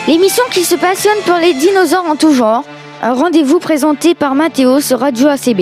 L'émission qui se passionne pour les dinosaures en tout genre. Un rendez-vous présenté par Mathéo sur Radio ACB.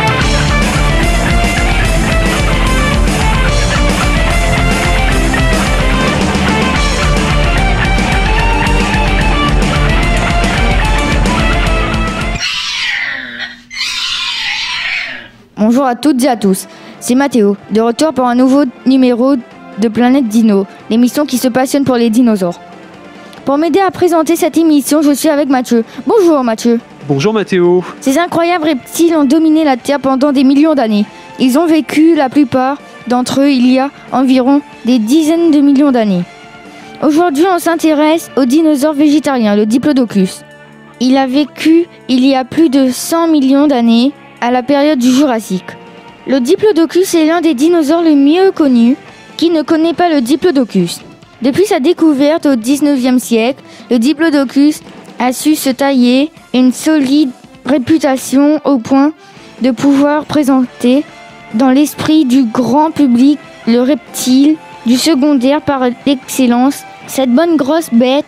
Bonjour à toutes et à tous, c'est Mathéo, de retour pour un nouveau numéro de Planète Dino, l'émission qui se passionne pour les dinosaures. Pour m'aider à présenter cette émission, je suis avec Mathieu. Bonjour Mathieu. Bonjour Mathéo. Ces incroyables reptiles ont dominé la Terre pendant des millions d'années. Ils ont vécu, la plupart d'entre eux, il y a environ des dizaines de millions d'années. Aujourd'hui, on s'intéresse au dinosaure végétarien, le Diplodocus. Il a vécu il y a plus de 100 millions d'années, à la période du Jurassique. Le Diplodocus est l'un des dinosaures les mieux connus. Qui ne connaît pas le Diplodocus? Depuis sa découverte au 19e siècle, le Diplodocus a su se tailler une solide réputation au point de pouvoir présenter dans l'esprit du grand public le reptile du secondaire par excellence, cette bonne grosse bête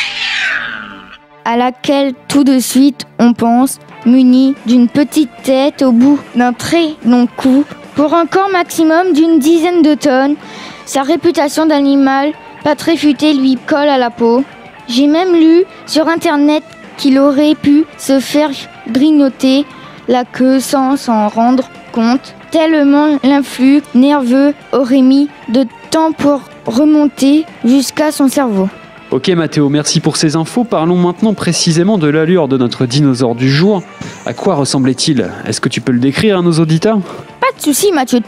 à laquelle tout de suite on pense, muni d'une petite tête au bout d'un très long cou, pour un corps maximum d'une dizaine de tonnes. Sa réputation d'animal pas très futé lui colle à la peau. J'ai même lu sur internet qu'il aurait pu se faire grignoter la queue sans s'en rendre compte, tellement l'influx nerveux aurait mis de temps pour remonter jusqu'à son cerveau. Ok Mathéo, merci pour ces infos. Parlons maintenant précisément de l'allure de notre dinosaure du jour. À quoi ressemblait-il? Est-ce que tu peux le décrire à nos auditeurs? Pas de souci Mathieu.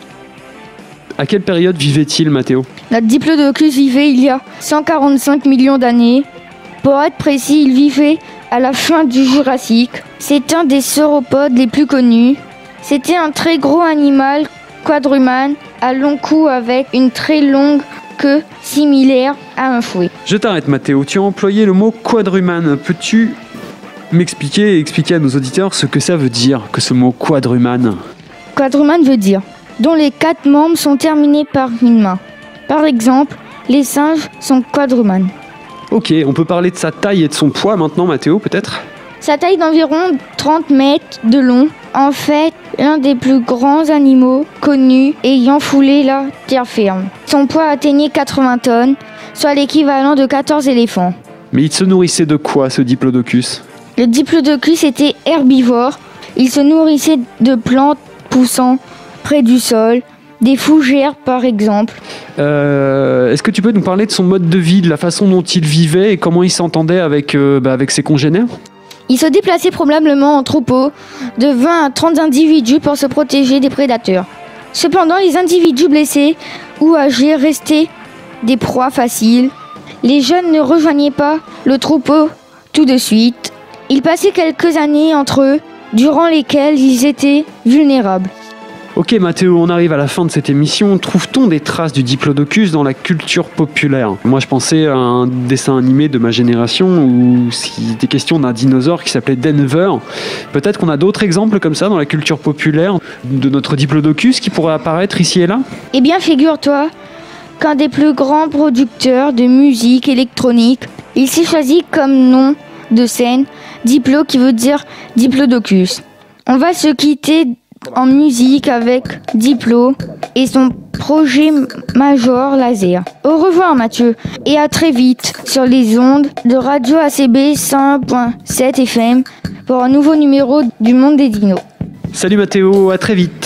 À quelle période vivait-il Mathéo? Notre Diplodocus vivait il y a 145 millions d'années. Pour être précis, il vivait à la fin du Jurassique. C'est un des sauropodes les plus connus. C'était un très gros animal quadrumane à long cou avec une très longue queue similaire à un fouet. Je t'arrête Mathéo, tu as employé le mot quadrumane. Peux-tu m'expliquer et expliquer à nos auditeurs ce que ça veut dire, que ce mot quadrumane? Quadrumane veut dire dont les 4 membres sont terminés par une main. Par exemple, les singes sont quadrumanes. Ok, on peut parler de sa taille et de son poids maintenant Mathéo peut-être? Sa taille d'environ 30 mètres de long, en fait l'un des plus grands animaux connus ayant foulé la terre ferme. Son poids atteignait 80 tonnes, soit l'équivalent de 14 éléphants. Mais il se nourrissait de quoi ce Diplodocus? Le Diplodocus était herbivore. Il se nourrissait de plantes poussant près du sol, des fougères par exemple. Est-ce que tu peux nous parler de son mode de vie, de la façon dont il vivait et comment il s'entendait avec ses congénères? Il se déplaçait probablement en troupeau de 20 à 30 individus pour se protéger des prédateurs. Cependant, les individus blessés ou âgés restaient des proies faciles. Les jeunes ne rejoignaient pas le troupeau tout de suite. Ils passaient quelques années entre eux, durant lesquelles ils étaient vulnérables. Ok Mathéo, on arrive à la fin de cette émission. Trouve-t-on des traces du Diplodocus dans la culture populaire? Moi je pensais à un dessin animé de ma génération où il était question d'un dinosaure qui s'appelait Denver. Peut-être qu'on a d'autres exemples comme ça dans la culture populaire de notre Diplodocus qui pourraient apparaître ici et là? Eh bien figure-toi qu'un des plus grands producteurs de musique électronique, il s'est choisi comme nom de scène Diplo qui veut dire Diplodocus. On va se quitter en musique avec Diplo et son projet Major Laser. Au revoir Mathieu et à très vite sur les ondes de Radio ACB 101.7 FM pour un nouveau numéro du Monde des Dinos. Salut Mathéo, à très vite.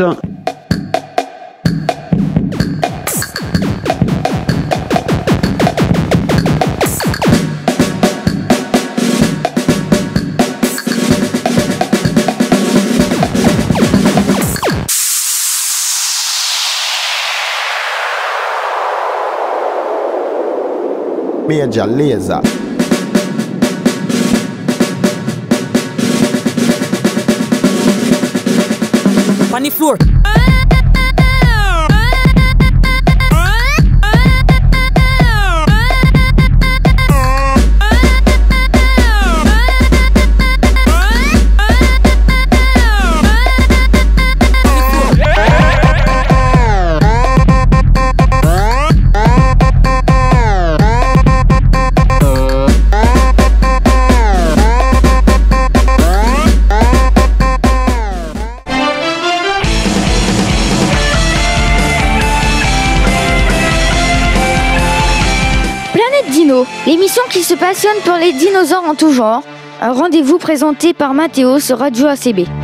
Major Laser. On the floor. Dino, l'émission qui se passionne pour les dinosaures en tout genre. Un rendez-vous présenté par Mathéo sur Radio ACB.